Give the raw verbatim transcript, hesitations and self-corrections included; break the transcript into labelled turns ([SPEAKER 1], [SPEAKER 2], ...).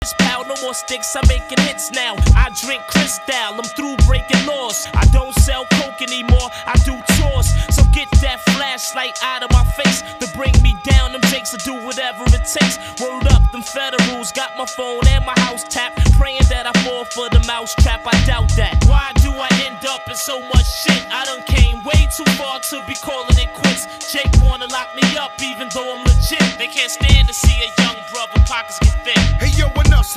[SPEAKER 1] pal, no more sticks, I'm making hits now. I drink Cristal, I'm through breaking laws. I don't sell coke anymore, I do tours. So get that flashlight out of my face to bring me down. Them jakes will do whatever it takes. Word up, them federals got my phone and my house tapped, praying that I fall for the mouse trap. I doubt that. Why do I end up in so much shit? I done came way too far to be calling it quits. Jake wanna lock me up even though I'm legit. They can't stand to see a young brother pockets get thick.
[SPEAKER 2] Hey yo, enough.